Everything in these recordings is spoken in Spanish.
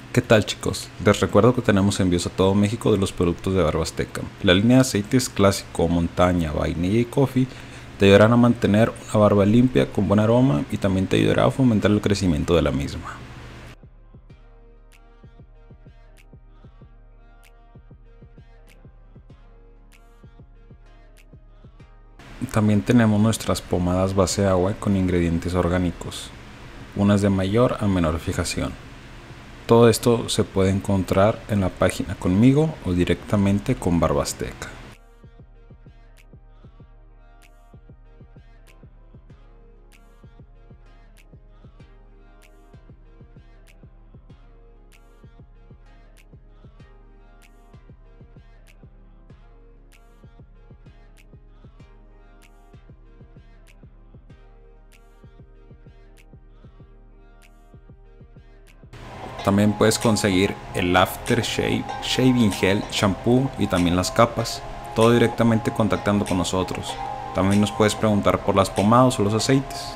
¿Qué tal, chicos? Les recuerdo que tenemos envíos a todo México de los productos de Barba Azteca. La línea de aceites clásico, montaña, vainilla y coffee te ayudarán a mantener una barba limpia con buen aroma y también te ayudará a fomentar el crecimiento de la misma. También tenemos nuestras pomadas base agua con ingredientes orgánicos, unas de mayor a menor fijación. Todo esto se puede encontrar en la página conmigo o directamente con Barba Azteca. También puedes conseguir el Aftershave, Shaving Gel, Shampoo y también las capas, todo directamente contactando con nosotros. También nos puedes preguntar por las pomadas o los aceites.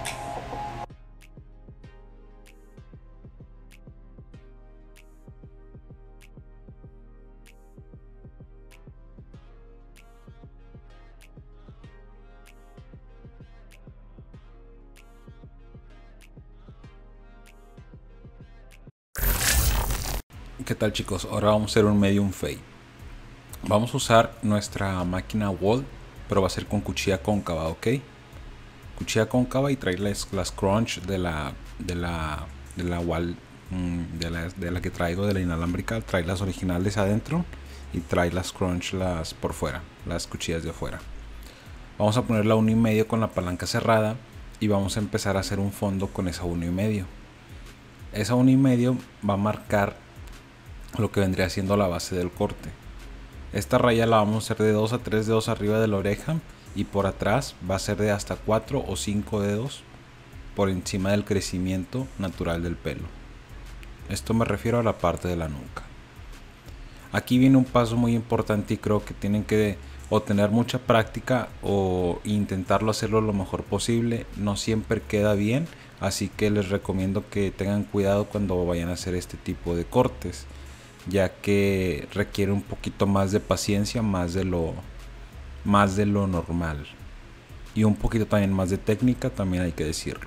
¿Qué tal, chicos? Ahora vamos a hacer un medium fade. Vamos a usar nuestra máquina Wall, pero va a ser con cuchilla cóncava, ¿ok? Cuchilla cóncava y traer las crunch de la Wall, de la que traigo, de la inalámbrica. Trae las originales adentro y trae las crunch por fuera, las cuchillas de afuera. Vamos a poner la 1,5 con la palanca cerrada y vamos a empezar a hacer un fondo con esa 1,5. Esa 1,5 va a marcar lo que vendría siendo la base del corte. Esta raya la vamos a hacer de 2 a 3 dedos arriba de la oreja y por atrás va a ser de hasta 4 o 5 dedos por encima del crecimiento natural del pelo. Esto me refiero a la parte de la nuca. Aquí viene un paso muy importante y creo que tienen que o tener mucha práctica o intentarlo hacerlo lo mejor posible. No siempre queda bien, así que les recomiendo que tengan cuidado cuando vayan a hacer este tipo de cortes, ya que requiere un poquito más de paciencia, más de lo normal, y un poquito también más de técnica, también hay que decirlo.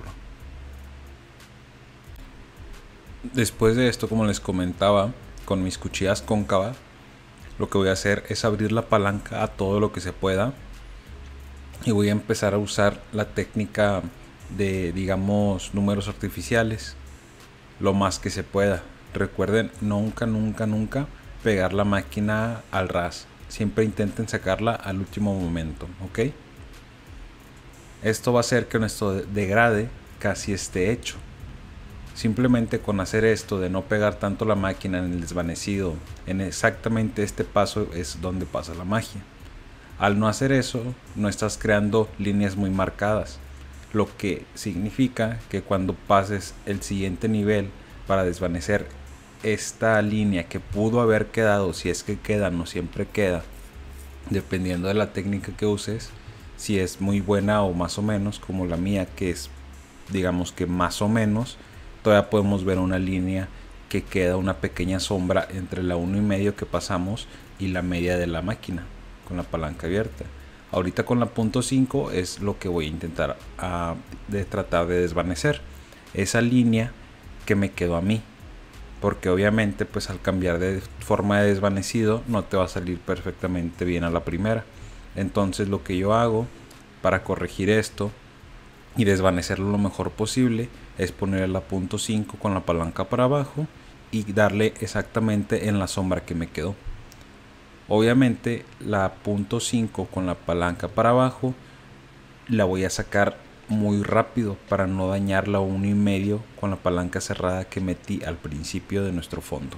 Después de esto, como les comentaba, con mis cuchillas cóncavas, lo que voy a hacer es abrir la palanca a todo lo que se pueda y voy a empezar a usar la técnica de, digamos, números artificiales lo más que se pueda. Recuerden nunca pegar la máquina al ras. Siempre intenten sacarla al último momento, ¿ok? Esto va a hacer que nuestro degrade casi esté hecho. Simplemente con hacer esto de no pegar tanto la máquina en el desvanecido, en exactamente este paso es donde pasa la magia. Al no hacer eso, no estás creando líneas muy marcadas, lo que significa que cuando pases el siguiente nivel para desvanecer esta línea que pudo haber quedado, si es que queda, no siempre queda, dependiendo de la técnica que uses, si es muy buena o más o menos, como la mía, que es, digamos que más o menos, todavía podemos ver una línea que queda una pequeña sombra entre la 1,5 que pasamos y la media de la máquina con la palanca abierta. Ahorita con la .5 es lo que voy a intentar de tratar de desvanecer esa línea que me quedó a mí, porque obviamente pues al cambiar de forma de desvanecido no te va a salir perfectamente bien a la primera. Entonces lo que yo hago para corregir esto y desvanecerlo lo mejor posible es poner la .5 con la palanca para abajo y darle exactamente en la sombra que me quedó. Obviamente la .5 con la palanca para abajo la voy a sacar muy rápido para no dañar la 1,5 con la palanca cerrada que metí al principio de nuestro fondo.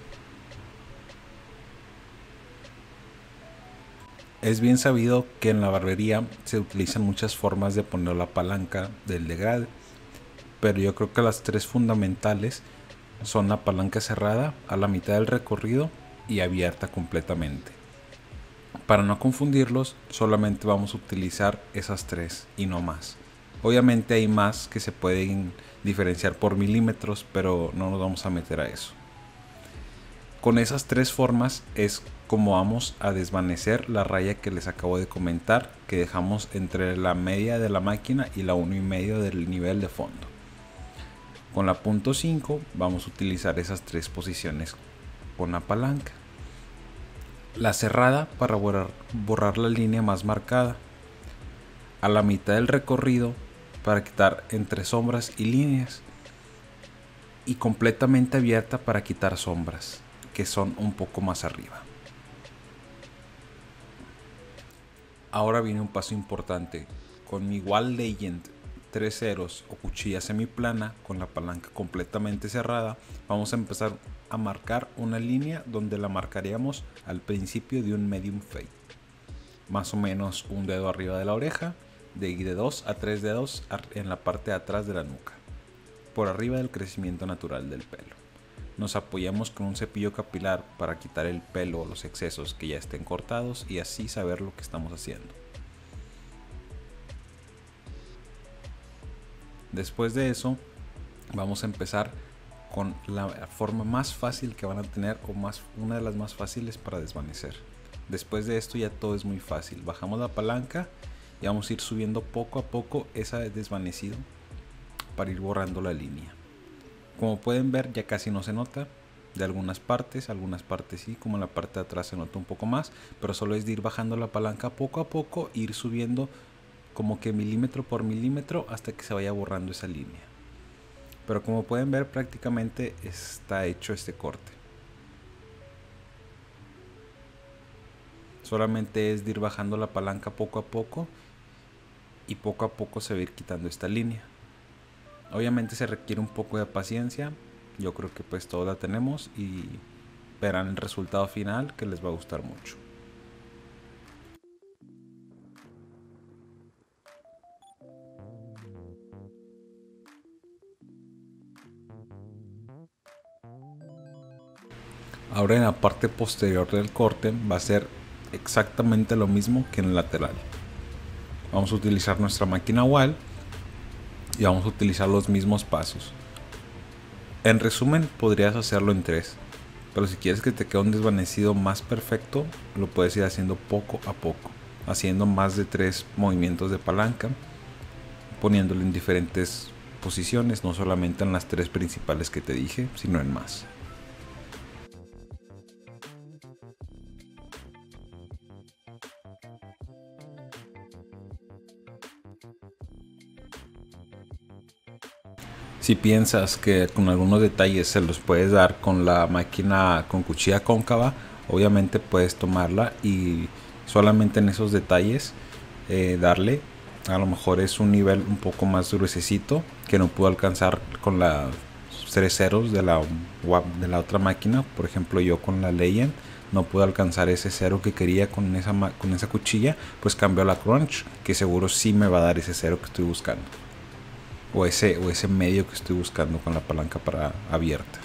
Es bien sabido que en la barbería se utilizan muchas formas de poner la palanca del degrade, pero yo creo que las tres fundamentales son la palanca cerrada a la mitad del recorrido y abierta completamente. Para no confundirlos, solamente vamos a utilizar esas tres y no más. Obviamente hay más que se pueden diferenciar por milímetros, pero no nos vamos a meter a eso. Con esas tres formas es como vamos a desvanecer la raya que les acabo de comentar, que dejamos entre la media de la máquina y la 1,5 del nivel de fondo. Con la punto 5 vamos a utilizar esas tres posiciones con la palanca. La cerrada para borrar la línea más marcada. A la mitad del recorrido para quitar entre sombras y líneas. Y completamente abierta para quitar sombras, que son un poco más arriba. Ahora viene un paso importante. Con mi Wall Legend 3 ceros o cuchilla semiplana con la palanca completamente cerrada, vamos a empezar a marcar una línea donde la marcaríamos al principio de un medium fade. Más o menos un dedo arriba de la oreja, de 2 a 3 dedos en la parte de atrás de la nuca, por arriba del crecimiento natural del pelo. Nos apoyamos con un cepillo capilar para quitar el pelo o los excesos que ya estén cortados y así saber lo que estamos haciendo. Después de eso vamos a empezar con la forma más fácil que van a tener o una de las más fáciles para desvanecer. Después de esto ya todo es muy fácil. Bajamos la palanca y vamos a ir subiendo poco a poco ese desvanecido para ir borrando la línea. Como pueden ver ya casi no se nota de algunas partes sí, como en la parte de atrás se nota un poco más, pero solo es de ir bajando la palanca poco a poco, ir subiendo como que milímetro por milímetro hasta que se vaya borrando esa línea. Pero como pueden ver prácticamente está hecho este corte. Solamente es de ir bajando la palanca poco a poco y poco a poco se va a ir quitando esta línea. Obviamente se requiere un poco de paciencia, yo creo que pues todos la tenemos y verán el resultado final que les va a gustar mucho. Ahora en la parte posterior del corte va a ser exactamente lo mismo que en el lateral. Vamos a utilizar nuestra máquina Wall y vamos a utilizar los mismos pasos. En resumen, podrías hacerlo en 3, pero si quieres que te quede un desvanecido más perfecto, lo puedes ir haciendo poco a poco, haciendo más de 3 movimientos de palanca, poniéndolo en diferentes posiciones, no solamente en las 3 principales que te dije, sino en más. Si piensas que con algunos detalles se los puedes dar con la máquina con cuchilla cóncava, obviamente puedes tomarla y solamente en esos detalles darle. A lo mejor es un nivel un poco más gruesecito que no pudo alcanzar con las 3 ceros de la otra máquina. Por ejemplo, yo con la Legend no pude alcanzar ese cero que quería con esa cuchilla, pues cambió a la Crunch, que seguro sí me va a dar ese cero que estoy buscando. O ese medio que estoy buscando con la palanca para abierta.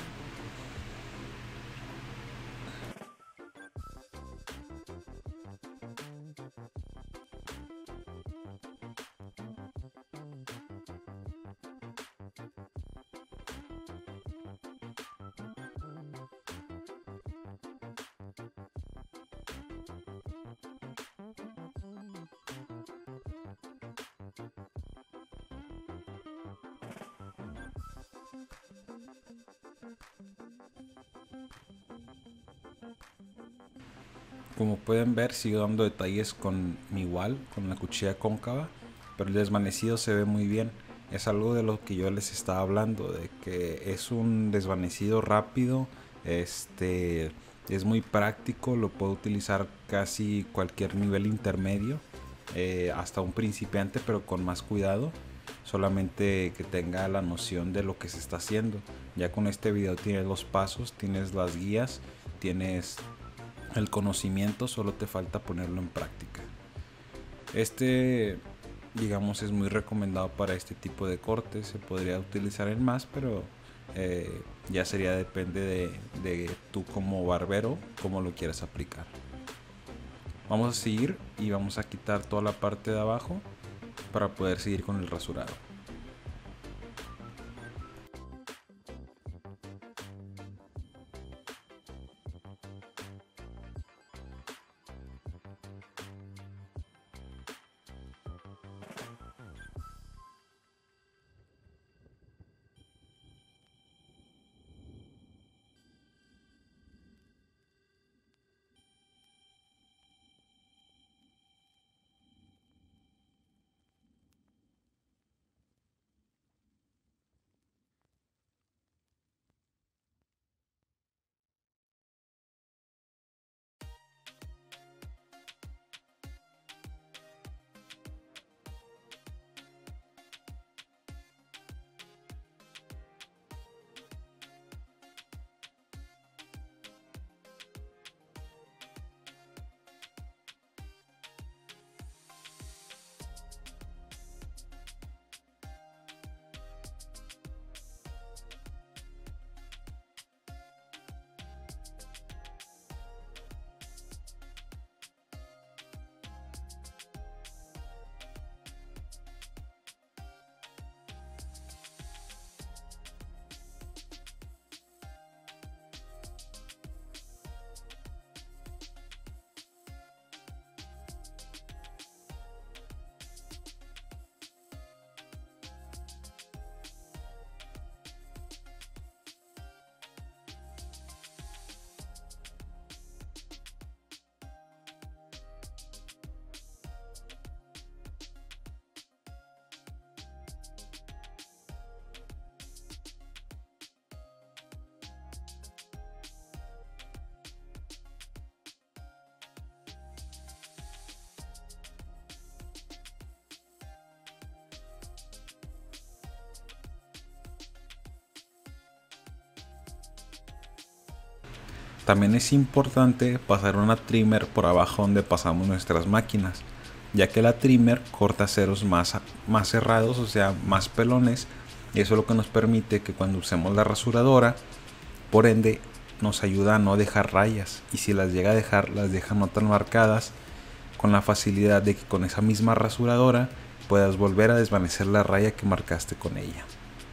Como pueden ver, sigo dando detalles con mi Wall, con la cuchilla cóncava, pero el desvanecido se ve muy bien. Es algo de lo que yo les estaba hablando, de que es un desvanecido rápido, es muy práctico, lo puedo utilizar casi cualquier nivel intermedio, hasta un principiante, pero con más cuidado. Solamente que tenga la noción de lo que se está haciendo. Ya con este video tienes los pasos, tienes las guías, tienes el conocimiento, solo te falta ponerlo en práctica. Digamos, es muy recomendado para este tipo de cortes. Se podría utilizar en más, pero ya depende de tú como barbero, cómo lo quieras aplicar. Vamos a seguir y vamos a quitar toda la parte de abajo para poder seguir con el rasurado. También es importante pasar una trimmer por abajo donde pasamos nuestras máquinas, ya que la trimmer corta ceros más cerrados, o sea, más pelones, y eso es lo que nos permite que cuando usemos la rasuradora, por ende, nos ayuda a no dejar rayas, y si las llega a dejar, las deja no tan marcadas, con la facilidad de que con esa misma rasuradora puedas volver a desvanecer la raya que marcaste con ella.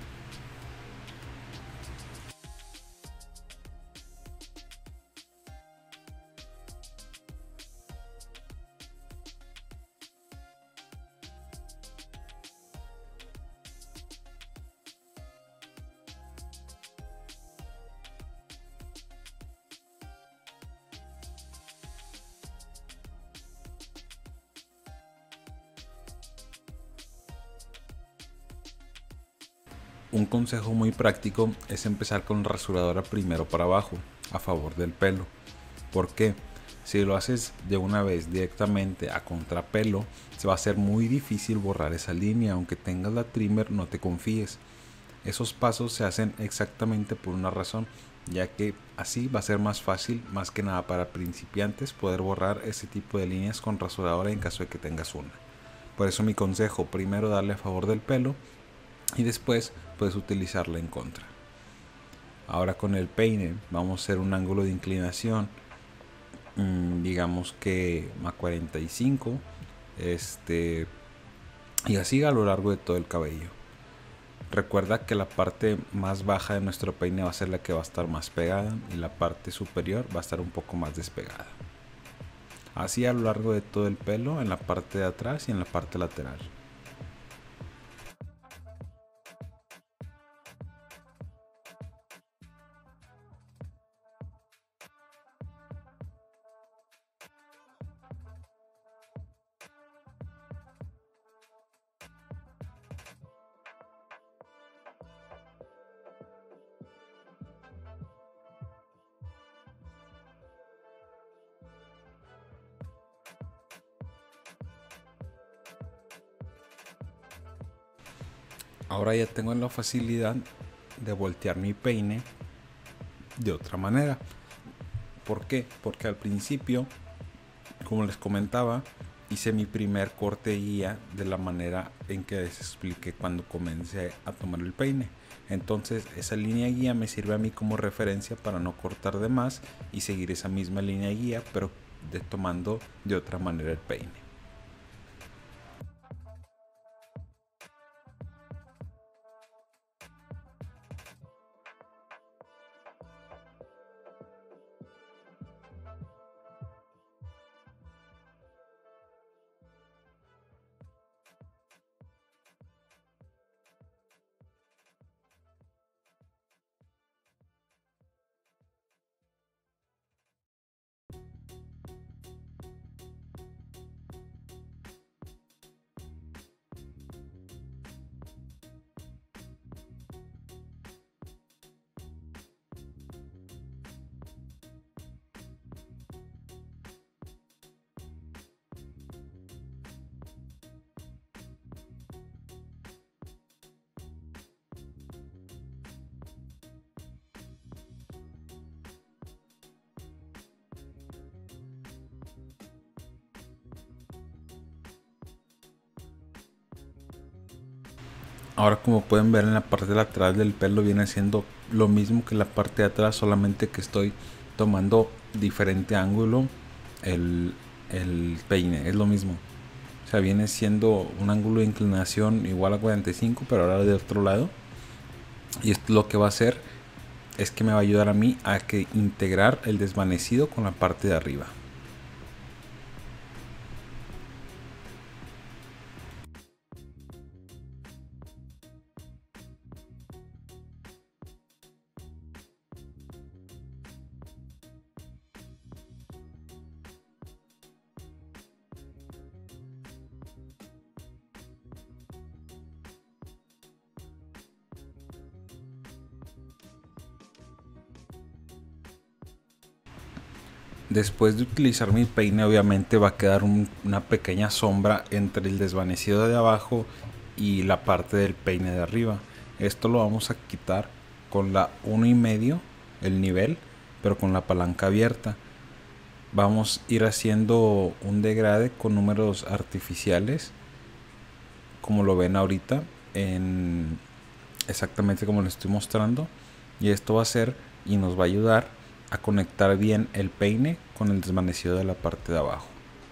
Un consejo muy práctico es empezar con la rasuradora primero para abajo, a favor del pelo. ¿Por qué? Si lo haces de una vez directamente a contrapelo, se va a hacer muy difícil borrar esa línea, aunque tengas la trimmer, no te confíes. Esos pasos se hacen exactamente por una razón, ya que así va a ser más fácil, más que nada para principiantes, poder borrar ese tipo de líneas con rasuradora en caso de que tengas una. Por eso mi consejo, primero darle a favor del pelo y después puedes utilizarla en contra. Ahora con el peine vamos a hacer un ángulo de inclinación, digamos que a 45, y así a lo largo de todo el cabello. Recuerda que la parte más baja de nuestro peine va a ser la que va a estar más pegada y la parte superior va a estar un poco más despegada. Así a lo largo de todo el pelo, en la parte de atrás y en la parte lateral. Ahora ya tengo la facilidad de voltear mi peine de otra manera. ¿Por qué? Porque al principio, como les comentaba, hice mi primer corte guía de la manera en que les expliqué cuando comencé a tomar el peine. Entonces esa línea guía me sirve a mí como referencia para no cortar de más y seguir esa misma línea guía, pero tomando de otra manera el peine. Ahora, como pueden ver, en la parte lateral del pelo viene siendo lo mismo que la parte de atrás, solamente que estoy tomando diferente ángulo. El peine es lo mismo, o sea, viene siendo un ángulo de inclinación igual a 45, pero ahora de otro lado. Y esto lo que va a hacer es que me va a ayudar a mí a que integrar el desvanecido con la parte de arriba. Después de utilizar mi peine, obviamente va a quedar una pequeña sombra entre el desvanecido de abajo y la parte del peine de arriba. Esto lo vamos a quitar con la 1,5, el nivel, pero con la palanca abierta. Vamos a ir haciendo un degrade con números artificiales, como lo ven ahorita, exactamente como les estoy mostrando. Y esto va a ser y nos va a ayudar a conectar bien el peine con el desvanecido de la parte de abajo.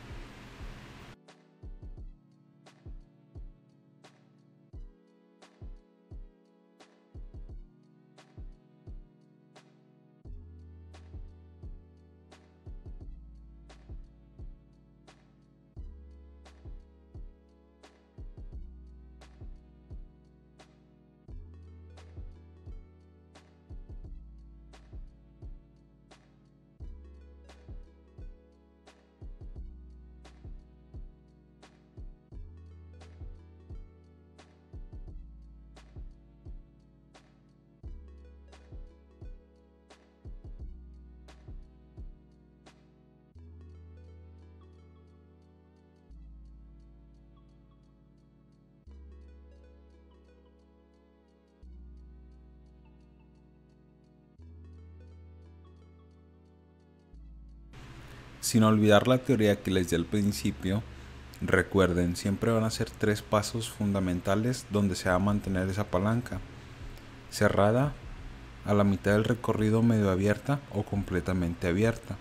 Sin olvidar la teoría que les di al principio, recuerden, siempre van a ser 3 pasos fundamentales donde se va a mantener esa palanca: cerrada, a la mitad del recorrido medio abierta o completamente abierta.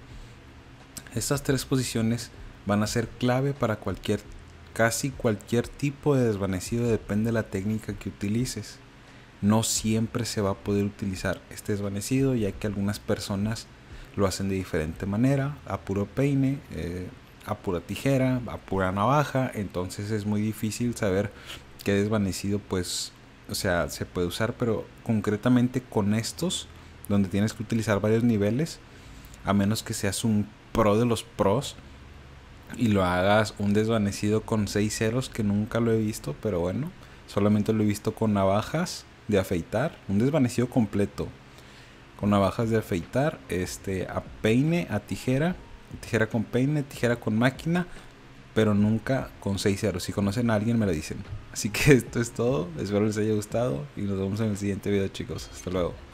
Estas 3 posiciones van a ser clave para casi cualquier tipo de desvanecido, depende de la técnica que utilices. No siempre se va a poder utilizar este desvanecido, ya que algunas personas lo hacen de diferente manera, a puro peine, a pura tijera, a pura navaja. Entonces es muy difícil saber qué desvanecido pues, o sea, se puede usar. Pero concretamente con estos, donde tienes que utilizar varios niveles, a menos que seas un pro de los pros y lo hagas un desvanecido con 6 ceros, que nunca lo he visto, pero bueno, solamente lo he visto con navajas de afeitar, un desvanecido completo con navajas de afeitar, a peine, a tijera, tijera con peine, tijera con máquina, pero nunca con 6 ceros. Si conocen a alguien me lo dicen. Así que esto es todo, espero les haya gustado y nos vemos en el siguiente video, chicos. Hasta luego.